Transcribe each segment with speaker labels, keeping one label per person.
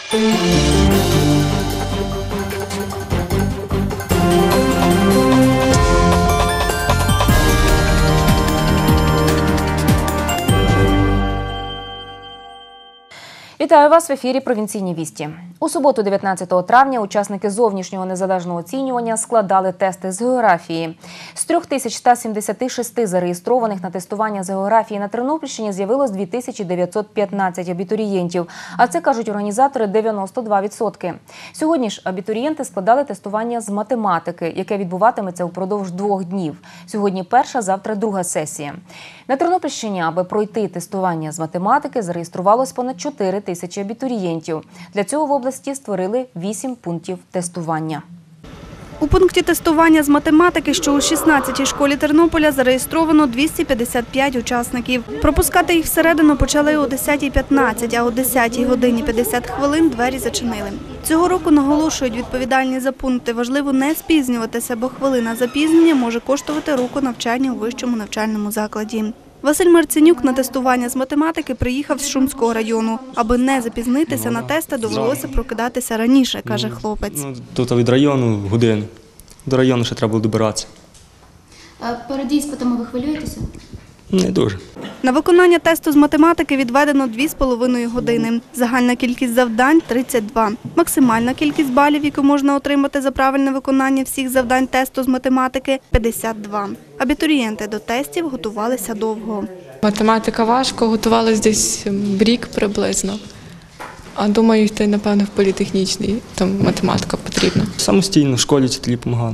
Speaker 1: Вітаю вас в ефірі «Провінційні вісті». У суботу, 19 травня, учасники зовнішнього незалежного оцінювання складали тести з географії. З 3176 зареєстрованих на тестування з географії на Тернопільщині з'явилось 2915 абітурієнтів. А це, кажуть організатори, 92%. Сьогодні ж абітурієнти складали тестування з математики, яке відбуватиметься упродовж 2 днів. Сьогодні перша, завтра друга сесія. На Тернопільщині, аби пройти тестування з математики, зареєструвалось понад 4 тисячі абітурієнтів. Для цього в області створили 8 пунктів тестування.
Speaker 2: У пункті тестування з математики, що у 16-й школі Тернополя, зареєстровано 255 учасників. Пропускати їх всередину почали о 10:15, а о 10 годині 50 хвилин двері зачинили. Цього року, наголошують відповідальні за пункти, важливо не спізнюватися, бо хвилина запізнення може коштувати року навчання у вищому навчальному закладі. Василь Марценюк на тестування з математики приїхав з Шумського району. Аби не запізнитися на тести, довелося прокидатися раніше, каже хлопець.
Speaker 3: Тут від району годину. До району ще треба було добиратися.
Speaker 4: А перед іспитами ви хвилюєтеся?
Speaker 3: Не дуже.
Speaker 2: На виконання тесту з математики відведено 2,5 години. Загальна кількість завдань – 32. Максимальна кількість балів, яку можна отримати за правильне виконання всіх завдань тесту з математики – 52. Абітурієнти до тестів готувалися довго.
Speaker 5: Математика важко, готувалися десь рік приблизно. А думаю, йти, напевно, в політехнічний, там математика потрібна.
Speaker 3: Самостійно в школі вчителі допомагали.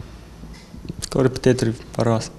Speaker 3: Репетиторів пару раз.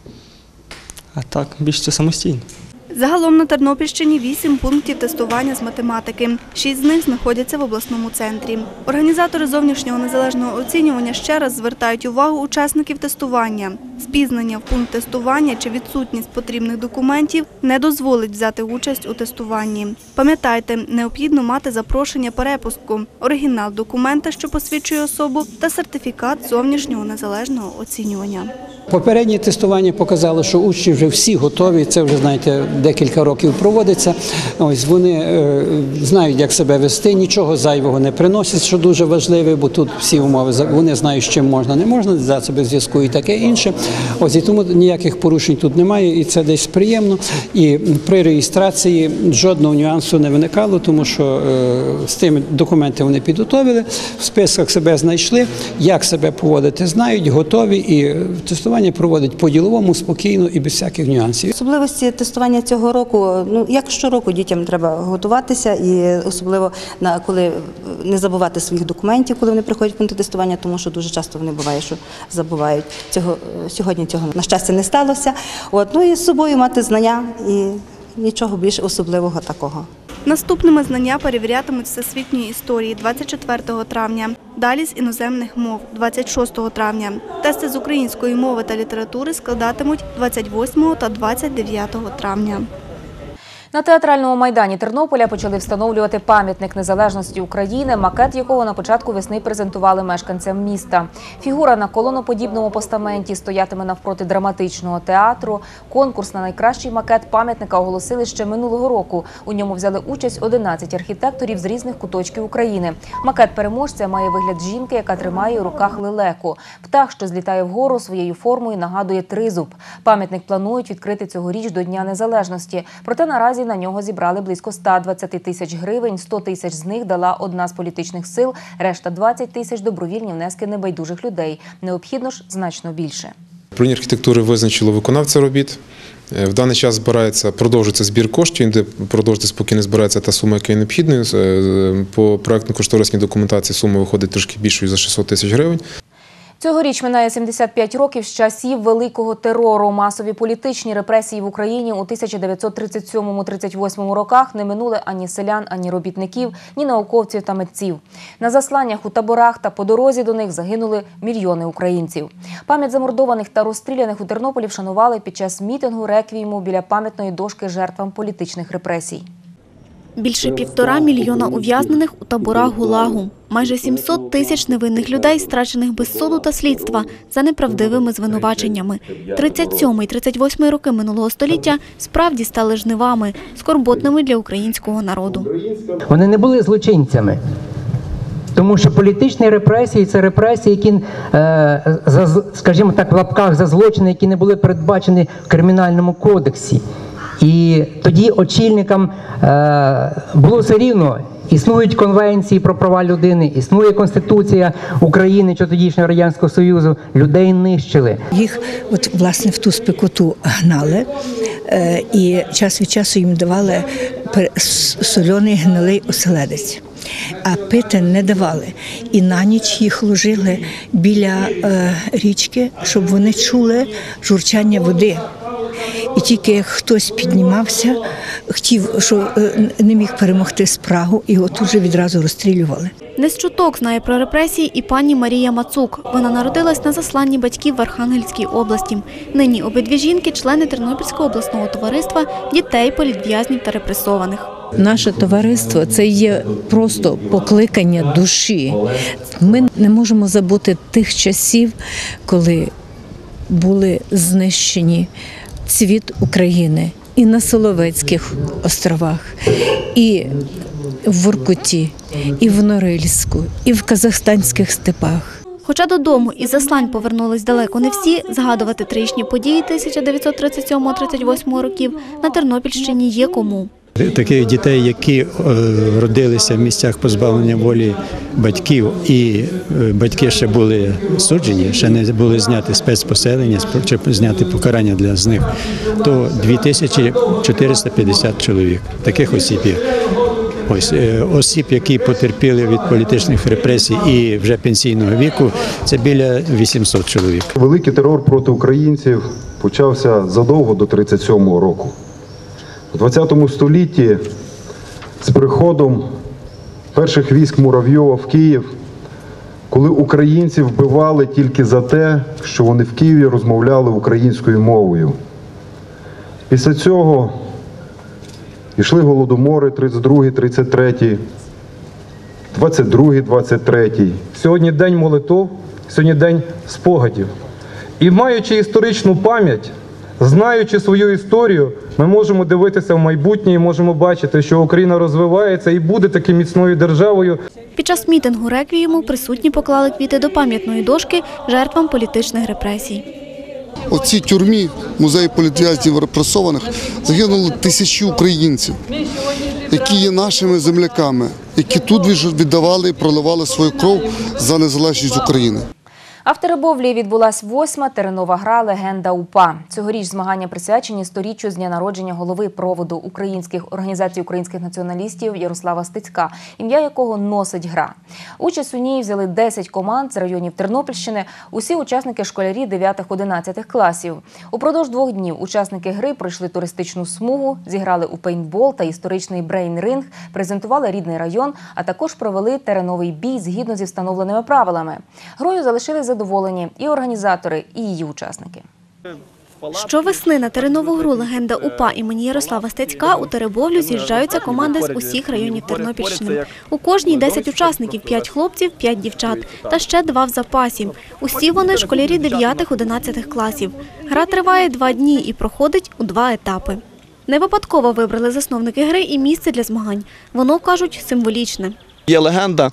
Speaker 3: А так, більше самостійно.
Speaker 2: Загалом на Тернопільщині 8 пунктів тестування з математики. 6 з них знаходяться в обласному центрі. Організатори зовнішнього незалежного оцінювання ще раз звертають увагу учасників тестування. Спізнення в пункт тестування чи відсутність потрібних документів не дозволить взяти участь у тестуванні. Пам'ятайте, необхідно мати запрошення перепустку, оригінал документа, що посвідчує особу, та сертифікат зовнішнього незалежного оцінювання.
Speaker 6: Попереднє тестування показало, що учні вже всі готові, це вже, знаєте, декілька років проводиться. Ось вони знають, як себе вести, нічого зайвого не приносять, що дуже важливо, бо тут всі умови, вони знають, з чим можна, не можна, засоби зв'язку і таке інше. Ось і тому ніяких порушень тут немає, і це десь приємно. І при реєстрації жодного нюансу не виникало, тому що з тими документами вони підготовили, в списках себе знайшли, як себе поводити знають, готові, і тестування проводять по-діловому, спокійно і без всяких нюансів.
Speaker 7: Особливості тестування цього року, як щороку дітям треба готуватися, і особливо коли не забувати своїх документів, коли вони приходять в пункти тестування, тому що дуже часто вони буває, що забувають. Сьогодні цього, на щастя, не сталося. І з собою мати знання і нічого більш особливого такого.
Speaker 2: Наступними знання перевірятимуть всесвітньої історії 24 травня. Далі з іноземних мов 26 травня. Тести з української мови та літератури складатимуть 28 та 29 травня.
Speaker 1: На театральному майдані Тернополя почали встановлювати пам'ятник незалежності України, макет якого на початку весни презентували мешканцям міста. Фігура на колоноподібному постаменті стоятиме навпроти драматичного театру. Конкурс на найкращий макет пам'ятника оголосили ще минулого року. У ньому взяли участь 11 архітекторів з різних куточків України. Макет переможця має вигляд жінки, яка тримає у руках лелеку. Птах, що злітає вгору, своєю формою нагадує тризуб. Пам'ятник планують відкрити цьогоріч до Дня Незалежності. Проте наразі на нього зібрали близько 120 тисяч гривень, 100 тисяч з них дала одна з політичних сил, решта 20 тисяч – добровільні внески небайдужих людей. Необхідно ж значно більше.
Speaker 8: Управління архітектури визначило виконавця робіт. В даний час продовжується збір коштів, де продовжується, поки не збирається та сума, яка є необхідною. По проєктно-кошторисній документації сума виходить трошки більшою за 600 тисяч гривень.
Speaker 1: Цьогоріч минає 75 років з часів Великого терору. Масові політичні репресії в Україні у 1937-38 роках не минули ані селян, ані робітників, ні науковців та митців. На засланнях у таборах та по дорозі до них загинули мільйони українців. Пам'ять замордованих та розстріляних у Тернополі вшанували під час мітингу реквієму біля пам'ятної дошки жертвам політичних репресій.
Speaker 2: Більше 1,5 мільйона ув'язнених у таборах ГУЛАГу. майже 700 тисяч невинних людей, страчених без суду та слідства за неправдивими звинуваченнями. 37 і 38 роки минулого століття справді стали жнивами, скорботними для українського народу.
Speaker 9: Вони не були злочинцями. Тому що політичні репресії – це репресії, які, скажімо так, в лапках за злочини, які не були передбачені в Кримінальному кодексі. І тоді очільникам було все рівно. Існують конвенції про права людини, існує Конституція України чи тодішнього Радянського Союзу. Людей нищили.
Speaker 10: Їх власне в ту спекоту гнали і час від часу їм давали соляний гнилий оселедець. А пити не давали. І на ніч їх ложили біля річки, щоб вони чули журчання води. І тільки як хтось піднімався, хотів, що не міг перемогти спрагу, його тут же відразу розстрілювали.
Speaker 2: Не з чуток знає про репресії і пані Марія Мацук. Вона народилась на засланні батьків в Архангельській області. Нині обидві жінки – члени Тернопільського обласного товариства дітей політв'язнів та репресованих.
Speaker 10: Наше товариство – це є просто покликання душі. Ми не можемо забути тих часів, коли були знищені цвіт України і на Соловецьких островах, і в Воркуті, і в Норильську, і в казахстанських степах.
Speaker 2: Хоча додому із заслань повернулись далеко не всі, згадувати трагічні події 1937-38 років на Тернопільщині є кому.
Speaker 11: Таких дітей, які родилися в місцях позбавлення волі батьків, і батьки ще були суджені, ще не були зняті спецпоселення, чи зняти покарання для них, то 2450 чоловік. Таких осіб є. Ось осіб, які потерпіли від політичних репресій і вже пенсійного віку, це біля 800 чоловік.
Speaker 12: Великий терор проти українців почався задовго до 1937 року. У ХХ столітті з приходом перших військ Муравйова в Київ, коли українців вбивали тільки за те, що вони в Києві розмовляли українською мовою. Після цього йшли голодомори 32-й, 33-й, 22-й, 23-й.
Speaker 13: Сьогодні день молитов, сьогодні день спогадів. І маючи історичну пам'ять, знаючи свою історію, ми можемо дивитися в майбутнє і можемо бачити, що Україна розвивається і буде такою міцною державою.
Speaker 2: Під час мітингу реквієму присутні поклали квіти до пам'ятної дошки жертвам політичних репресій.
Speaker 14: У цій тюрмі, музеї політв'язнів репресованих, загинули тисячі українців, які є нашими земляками, які тут віддавали і проливали свою кров за незалежність України.
Speaker 1: А в Теребовлі відбулась 8-ма теренова гра «Легенда УПА». Цьогоріч змагання присвячені 100-річчю з дня народження голови проводу організації українських націоналістів Ярослава Стецька, ім'я якого носить гра. Участь у ній взяли 10 команд з районів Тернопільщини, усі учасники школярі 9-11 класів. Упродовж 2 днів учасники гри пройшли туристичну смугу, зіграли у пейнтбол та історичний брейн-ринг, презентували рідний район, а також провели тереновий бій згідно зі встановленими правилами. Грою залишились задоволені і організатори, і її учасники.
Speaker 2: Щовесни на теренову гру «Легенда УПА» імені Ярослава Стецька у Теребовлю з'їжджаються команди з усіх районів Тернопільщини. У кожній 10 учасників, 5 хлопців, 5 дівчат та ще 2 в запасі. Усі вони школярі 9-11 класів. Гра триває 2 дні і проходить у 2 етапи. Не випадково вибрали засновники гри і місце для змагань. Воно, кажуть, символічне.
Speaker 15: Є легенда,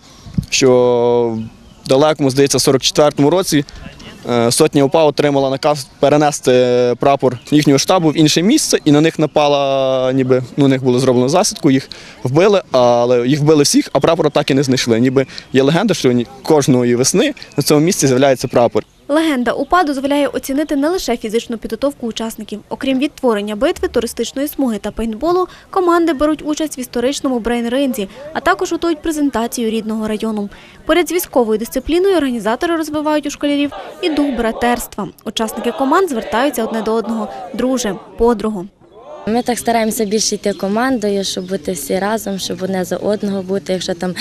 Speaker 15: що в далекому, здається, 44-му році сотня УПА отримала наказ перенести прапор їхнього штабу в інше місце, і на них напала, ніби, у них було зроблено засідку, їх вбили, але їх вбили всіх, а прапора так і не знайшли. Ніби є легенда, що кожної весни на цьому місці з'являється прапор.
Speaker 2: Легенда УПА дозволяє оцінити не лише фізичну підготовку учасників. Окрім відтворення битви, туристичної смуги та пейнтболу, команди беруть участь в історичному брейн-ринзі, а також готують презентацію рідного району. Поряд з військовою дисципліною організатори розвивають у школярів і дух братерства. Учасники команд звертаються одне до одного – друже, подругу.
Speaker 16: Ми так стараємося більше йти командою, щоб бути всі разом, щоб одне за одного бути. Якщо там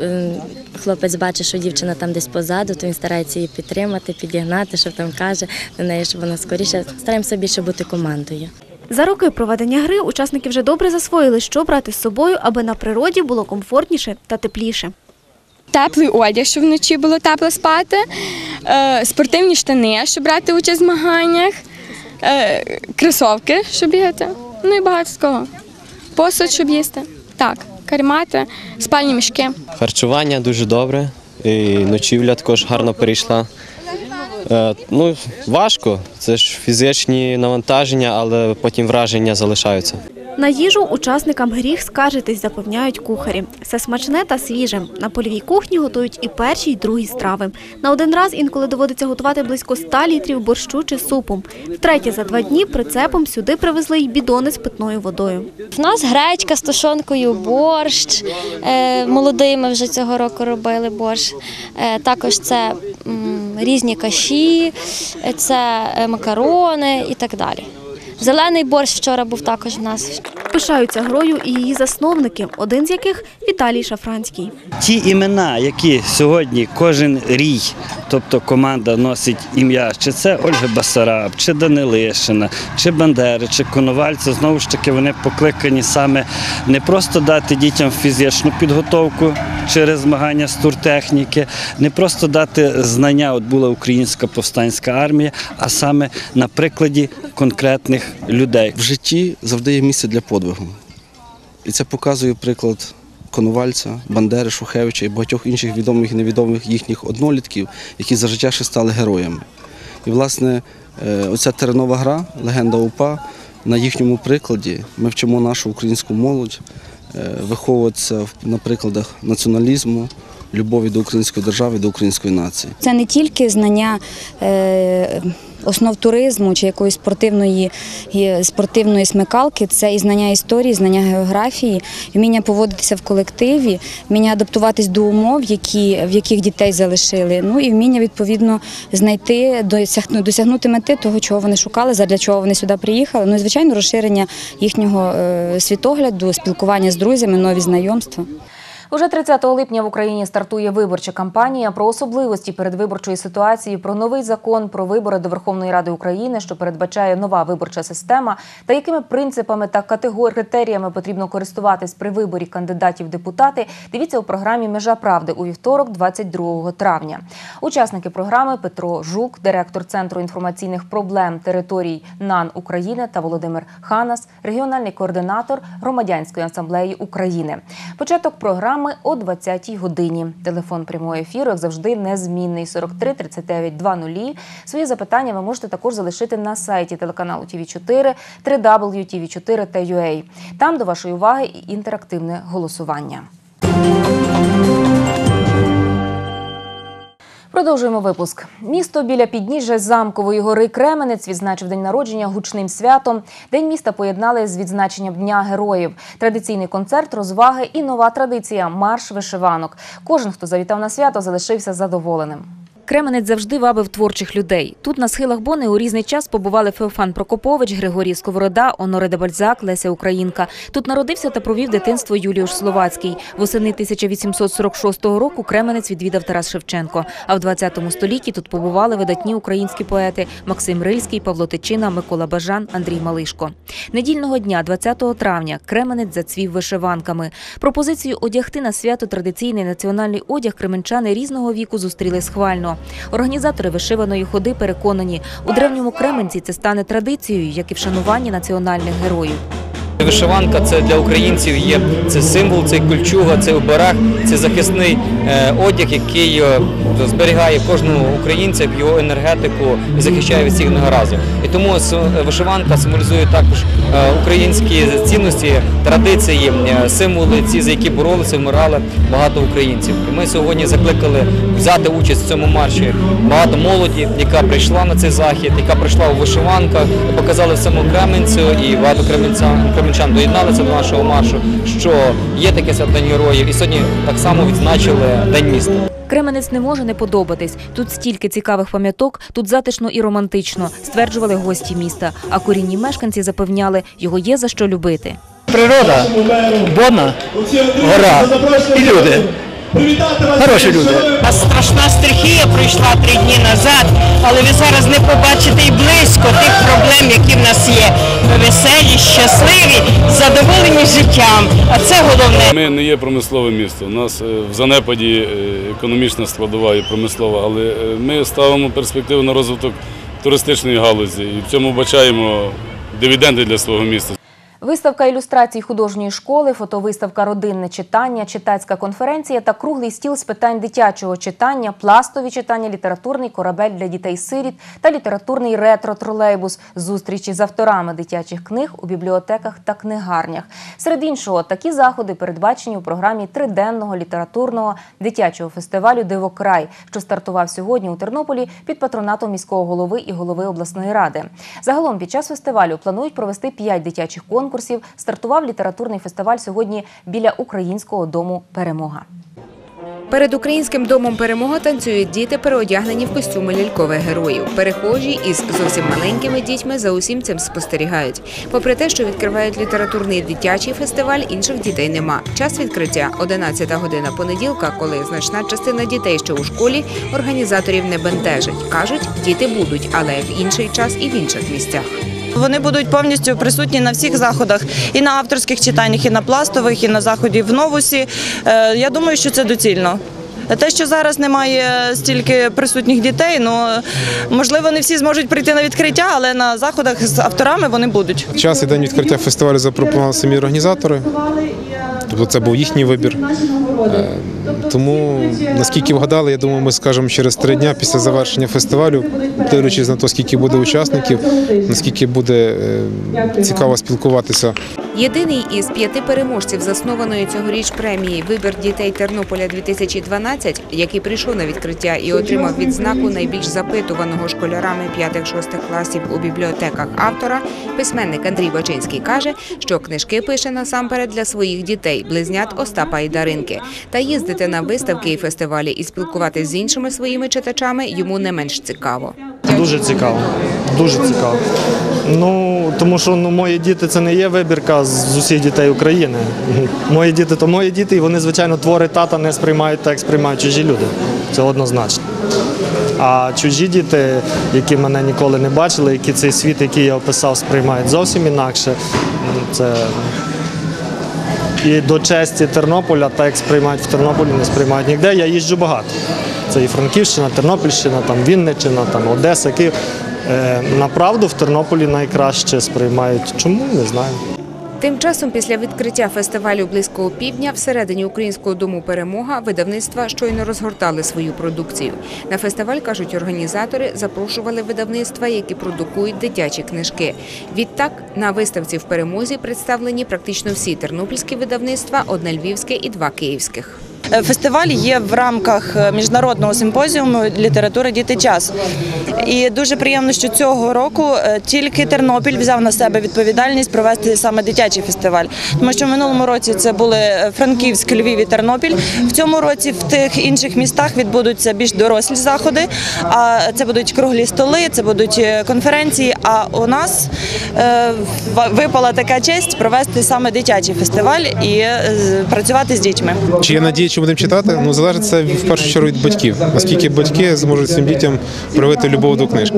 Speaker 16: хлопець бачить, що дівчина там десь позаду, то він старається її підтримати, підігнати, що там каже до неї, щоб вона скоріше. Стараємося більше бути командою.
Speaker 2: За роки проведення гри учасники вже добре засвоїли, що брати з собою, аби на природі було комфортніше та тепліше.
Speaker 17: теплий одяг, щоб вночі було тепло спати, спортивні штани, щоб брати участь в змаганнях, кросівки, щоб бігати, ну і багато такого. Посуд, щоб їсти. Так, каремати, спальні мішки.
Speaker 18: Харчування дуже добре, і ночівля також гарно перейшла. Ну, важко, це ж фізичні навантаження, але потім враження залишаються.
Speaker 2: На їжу учасникам гріх скаржитись, запевняють кухарі. Все смачне та свіже. На польовій кухні готують і перші, і другі страви. На один раз інколи доводиться готувати близько 100 літрів борщу чи супу. Втретє за 2 дні прицепом сюди привезли й бідони з питною водою.
Speaker 19: У нас гречка з тушонкою, борщ. Молодий ми вже цього року робили борщ. Також це різні каші, це макарони і так далі. Зелений борщ вчора був також в нас.
Speaker 2: Пишаються грою і її засновники, один з яких – Віталій Шафранський.
Speaker 20: Ті імена, які сьогодні кожен рій, тобто команда носить ім'я, чи це Ольга Басараб, чи Данилишина, чи Бандери, чи Коновальця, знову ж таки вони покликані саме не просто дати дітям фізичну підготовку через змагання з туртехніки, не просто дати знання, от була українська повстанська армія, а саме на прикладі конкретних людей.
Speaker 21: В житті завжди є місце для подвигу. І це показує приклад Коновальця, Бандери, Шухевича і багатьох інших відомих і невідомих їхніх однолітків, які за життя ще стали героями. І, власне, оця теренова гра, легенда УПА, на їхньому прикладі ми вчимо нашу українську молодь виховуватися на прикладах націоналізму, любові до української держави, до української нації.
Speaker 22: Це не тільки знання основ туризму чи якоїсь спортивної смикалки, це і знання історії, знання географії, вміння поводитися в колективі, вміння адаптуватись до умов, в яких дітей залишили, ну і вміння, відповідно, досягнути мети того, чого вони шукали, задля чого вони сюди приїхали, ну і, звичайно, розширення їхнього світогляду, спілкування з друзями, нові знайомства.
Speaker 1: Уже 30 липня в Україні стартує виборча кампанія. Про особливості передвиборчої ситуації, про новий закон про вибори до Верховної Ради України, що передбачає нова виборча система, та якими принципами та критеріями потрібно користуватись при виборі кандидатів в депутати, дивіться у програмі «Межа правди» у вівторок, 22 травня. Учасники програми Петро Жук, директор Центру інформаційних проблем територій НАН України, та Володимир Ханас, регіональний координатор Громадянської асамблеї України. Початок програми о 20-й годині. Телефон прямого ефіру, як завжди, незмінний – 43 39 00. Свої запитання ви можете також залишити на сайті телеканалу ТВ4, www.tv4.ua. Там до вашої уваги і інтерактивне голосування. Продовжуємо випуск. Місто біля підніжжя Замкової гори Кременець відзначив день народження гучним святом. День міста поєднали з відзначенням Дня героїв. Традиційний концерт, розваги і нова традиція – марш вишиванок. Кожен, хто завітав на свято, залишився задоволеним. Кременець завжди вабив творчих людей. Тут на схилах Бони у різний час побували Феофан Прокопович, Григорій Сковорода, Оноре де Бальзак, Леся Українка. Тут народився та провів дитинство Юліуш Словацький. Восени 1846 року Кременець відвідав Тарас Шевченко. А в 20 столітті тут побували видатні українські поети Максим Рильський, Павло Тичина, Микола Бажан, Андрій Малишко. Недільного дня, 20 травня, Кременець зацвів вишиванками. Пропозицію одягти на свято традиційний національний одяг кременчани різного віку зустріли схвально. Організатори вишиваної ходи переконані, у древньому Кременці це стане традицією, як і вшанування національних героїв.
Speaker 23: Вишиванка – це для українців є це символ, це кольчуга, це оберег, це захисний одяг, який зберігає кожного українця, його енергетику і захищає від всіх негараздів. І тому вишиванка символізує також українські цінності, традиції, символи, ці, за які боролися, вмирали багато українців. І ми сьогодні закликали взяти участь в цьому марші багато молоді, яка прийшла на цей захід, яка прийшла у вишиванках, показали всьому Кременцю, і багато кременчан доєдналися до нашого маршу, що є таке свято День героїв, і сьогодні так само відзначили День міста.
Speaker 1: Кременець не може не подобатись. Тут стільки цікавих пам'яток, тут затишно і романтично, стверджували гості міста. А корінні мешканці запевняли, його є за що любити.
Speaker 24: Природа, Бона, гора і люди.
Speaker 3: Хороші люди.
Speaker 4: А страшна стихія пройшла 3 дні назад, але ви зараз не побачите і близько тих проблем, які в нас є. Ми веселі, щасливі, задоволені життям, а це головне.
Speaker 5: Ми не є промислове місто, у нас в занепаді економічна складова і промислова, але ми ставимо перспективу на розвиток туристичної галузі і в цьому бачаємо дивіденди для свого міста.
Speaker 1: Виставка ілюстрацій художньої школи, фотовиставка «Родинне читання», читацька конференція та круглий стіл з питань дитячого читання, пластові читання, літературний корабель для дітей-сиріт та літературний ретро-тролейбус, зустрічі з авторами дитячих книг у бібліотеках та книгарнях. Серед іншого, такі заходи передбачені у програмі триденного літературного дитячого фестивалю «Дивокрай», що стартував сьогодні у Тернополі під патронатом міського голови і голови обласної ради. Загалом під час фестивалю планують провести 5 дитячих конкурсів. Стартував літературний фестиваль сьогодні біля Українського дому «Перемога».
Speaker 24: Перед Українським домом «Перемога» танцюють діти, переодягнені в костюми лялькових героїв. Перехожі із зовсім маленькими дітьми за усім цим спостерігають. Попри те, що відкривають літературний дитячий фестиваль, інших дітей нема. Час відкриття – 11 година понеділка, коли значна частина дітей, що у школі, організаторів не бентежить. Кажуть, діти будуть, але в інший час і в інших місцях.
Speaker 25: Вони будуть повністю присутні на всіх заходах, і на авторських читаннях, і на пластових, і на заході в Новусі. Я думаю, що це доцільно. Те, що зараз немає стільки присутніх дітей, можливо, не всі зможуть прийти на відкриття, але на заходах з авторами вони будуть.
Speaker 8: Час і день відкриття фестивалю запропонували самі організатори, тобто це був їхній вибір. Тому, наскільки вгадали, я думаю, ми скажемо через 3 дні після завершення фестивалю, дивлячись на те, скільки буде учасників, наскільки буде цікаво спілкуватися.
Speaker 24: Єдиний із 5 переможців заснованої цьогоріч премії «Вибір дітей Тернополя-2012», який прийшов на відкриття і отримав відзнаку найбільш запитуваного школярами 5-6 класів у бібліотеках автора, письменник Андрій Бачинський каже, що книжки пише насамперед для своїх дітей, близнят Остапа і Даринки. Та їздити на виставки і фестивалі і спілкуватися з іншими своїми читачами йому не менш цікаво.
Speaker 26: Дуже цікаво, дуже цікаво. Тому що мої діти – це не є вибірка з усіх дітей України. Мої діти – то мої діти, і вони, звичайно, твори тата не сприймають так, як сприймають чужі люди. Це однозначно. А чужі діти, які мене ніколи не бачили, які цей світ, який я описав, сприймають зовсім інакше. Це... І до честі Тернополя, так як сприймають в Тернополі, не сприймають ніде. Я їжджу багато. Це і Франківщина, Тернопільщина, Вінниччина, Одеса, Київ. Направду в Тернополі найкраще сприймають. Чому? Не знаю.
Speaker 24: Тим часом після відкриття фестивалю близько опівдня всередині Українського дому «Перемога» видавництва щойно розгортали свою продукцію. На фестиваль, кажуть організатори, запрошували видавництва, які продукують дитячі книжки. Відтак, на виставці в «Перемозі» представлені практично всі тернопільські видавництва, 1 львівське і 2 київських.
Speaker 25: Фестиваль є в рамках міжнародного симпозіуму «Література. Діти. Час». І дуже приємно, що цього року тільки Тернопіль взяв на себе відповідальність провести саме дитячий фестиваль. Тому що в минулому році це були Франківськ, Львів і Тернопіль. В цьому році в тих інших містах відбудуться більш дорослі заходи. А це будуть круглі столи, це будуть конференції. А у нас випала така честь провести саме дитячий фестиваль і працювати з дітьми.
Speaker 8: Чи є надія, що будемо читати? Залежить це в першу чергу від батьків. Наскільки батьки зможуть своїм дітям проявити любов до книжки.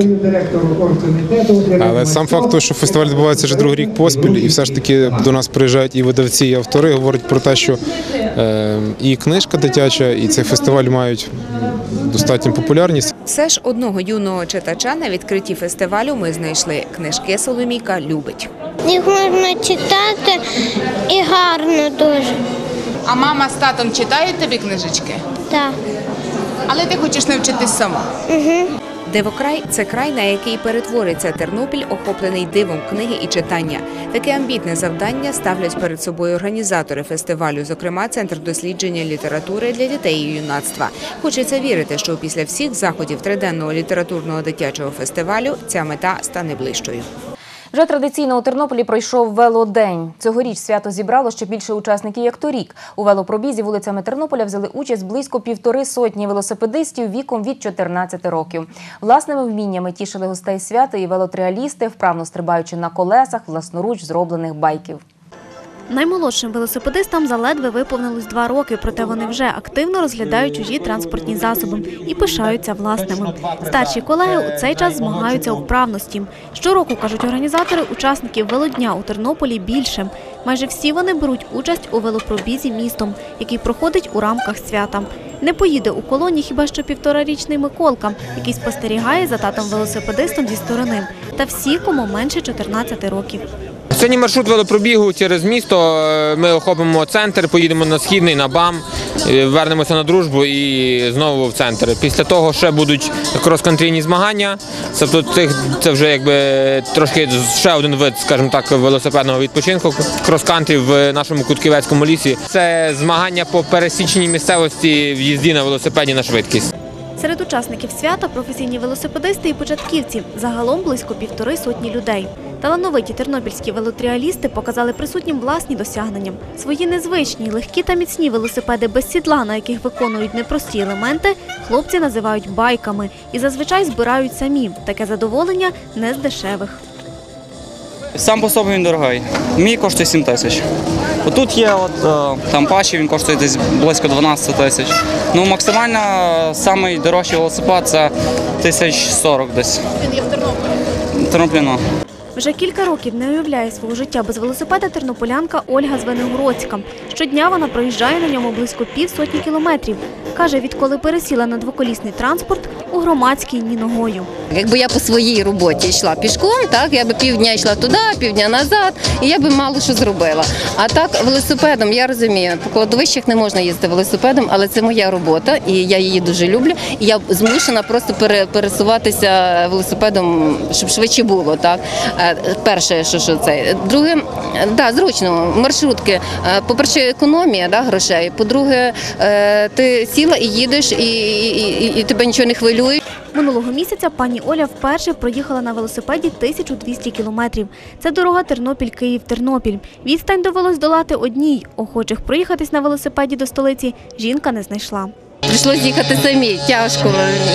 Speaker 8: Але сам факт, що фестиваль відбувається вже 2-й рік поспіль, і все ж таки до нас приїжджають і видавці, і автори, говорять про те, що і книжка дитяча, і цей фестиваль мають достатню популярність.
Speaker 24: Все ж одного юного читача на відкритті фестивалю ми знайшли. Книжки Соломійка любить.
Speaker 27: Їх можна читати і гарно дуже.
Speaker 28: А мама з татом читають тобі книжечки?
Speaker 27: Так.
Speaker 28: Але ти хочеш навчитись сама?
Speaker 27: Угу.
Speaker 24: Дивокрай – це край, на який перетвориться Тернопіль, охоплений дивом книги і читання. Таке амбітне завдання ставлять перед собою організатори фестивалю, зокрема Центр дослідження літератури для дітей і юнацтва. Хочеться вірити, що після всіх заходів триденного літературного дитячого фестивалю ця мета стане ближчою.
Speaker 1: Вже традиційно у Тернополі пройшов велодень. Цьогоріч свято зібрало ще більше учасників, як торік. У велопробізі вулицями Тернополя взяли участь близько 1,5 сотні велосипедистів віком від 14 років. Власними вміннями тішили гостей свята і велотріалісти, вправно стрибаючи на колесах власноруч зроблених байків.
Speaker 2: Наймолодшим велосипедистам заледве виповнилось 2 роки, проте вони вже активно розглядають чужі транспортні засоби і пишаються власними. Старші колеги у цей час змагаються у вправності. Щороку, кажуть організатори, учасників велодня у Тернополі більше. Майже всі вони беруть участь у велопробізі містом, який проходить у рамках свята. Не поїде у колоні хіба що 1,5-річний Миколка, який спостерігає за татом-велосипедистом зі сторони. Та всі, кому менше 14 років.
Speaker 3: Сьогодні маршрут велопробігу через місто. Ми охопимо центр, поїдемо на Східний, на БАМ, вернемося на Дружбу і знову в центр. Після того ще будуть крос-кантрійні змагання. Це вже якби трошки ще один вид, скажімо так, велосипедного відпочинку. Крос-кантрі в нашому Кутківецькому лісі. Це змагання по пересічній місцевості в їзді на велосипеді на швидкість.
Speaker 2: Серед учасників свята – професійні велосипедисти і початківці. Загалом близько 1,5 сотні людей. Талановиті тернопільські велотріалісти показали присутнім власні досягнення. Свої незвичні, легкі та міцні велосипеди без сідла, на яких виконують непрості елементи, хлопці називають байками і зазвичай збирають самі. Таке задоволення не з дешевих.
Speaker 6: Сам по собі він дорогий. Мій коштує 7 тисяч. Тут є там патчі, він коштує десь близько 12 тисяч. Ну, максимально найдорожчий велосипед – це 1040 десь.
Speaker 2: Він є в Тернополі?
Speaker 6: Тернополі.
Speaker 2: Вже кілька років не уявляє свого життя без велосипеда тернополянка Ольга Звенигородська. Щодня вона проїжджає на ньому близько 150 кілометрів. Каже, відколи пересіла на двоколісний транспорт, у громадський ні ногою.
Speaker 7: Якби я по своїй роботі йшла пішком, так, я би півдня йшла туди, півдня назад, і я би мало що зробила. А так, велосипедом, я розумію, по кладовищах не можна їздити велосипедом, але це моя робота, і я її дуже люблю. І я змушена просто пересуватися велосипедом, щоб швидше було, так. Перше, що це. Друге, да, зручно, маршрутки. По-перше, економія, да, грошей. По-друге, ти сіла і їдеш, і тебе нічого не хвилює.
Speaker 2: Минулого місяця пані Оля вперше проїхала на велосипеді 1200 кілометрів. Це дорога Тернопіль-Київ-Тернопіль. Відстань довелось долати одній. Охочих проїхатись на велосипеді до столиці жінка не знайшла.
Speaker 7: Прийшлося їхати самі, тяжко,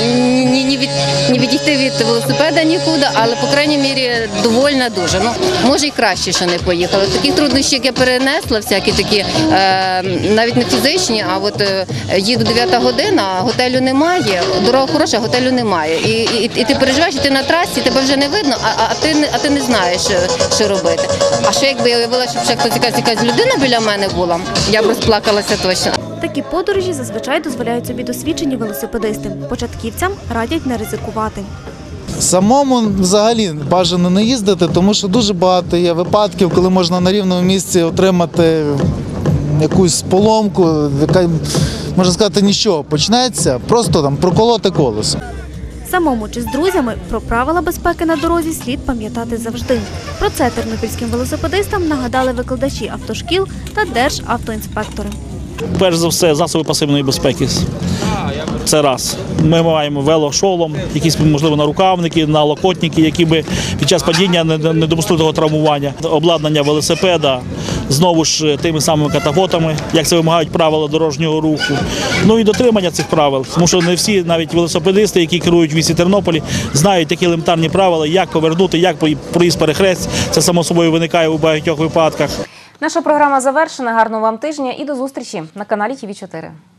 Speaker 7: не відійти від велосипеда нікуди, але, по крайній мірі, довольна дуже. Ну, може і краще, що не поїхала. Таких труднощів, як я перенесла, всякі такі, навіть не фізичні, а от їду 9 година, готелю немає, дорога хороша, готелю немає. І ти переживаєш, і ти на трасі, тебе вже не видно, а ти не знаєш, що робити. А ще якби я уявила, щоб ще хтось якась людина біля мене була, я б розплакалася точно.
Speaker 2: Такі подорожі зазвичай дозволяють собі досвідчені велосипедисти. Початківцям радять не ризикувати.
Speaker 9: Самому взагалі бажано не їздити, тому що дуже багато є випадків, коли можна на рівному місці отримати якусь поломку, яка, можна сказати, нічого. Почнеться просто там проколоти колесо.
Speaker 2: Самому чи з друзями про правила безпеки на дорозі слід пам'ятати завжди. Про це тернопільським велосипедистам нагадали викладачі автошкіл та державтоінспектори.
Speaker 10: Перш за все, засоби пасивної безпеки. Це раз. Ми маємо велошолом, якісь, можливо, нарукавники, налокотники, які би під час падіння не допустили того травмування. Обладнання велосипеда, знову ж тими самими катафотами, як це вимагають правила дорожнього руху. Ну і дотримання цих правил, тому що не всі, навіть велосипедисти, які керують в місті Тернополі, знають такі елементарні правила, як повернути, як проїзд перехрест. Це, само собою, виникає у багатьох випадках.
Speaker 1: Наша програма завершена. Гарного вам тижня і до зустрічі на каналі ТВ4.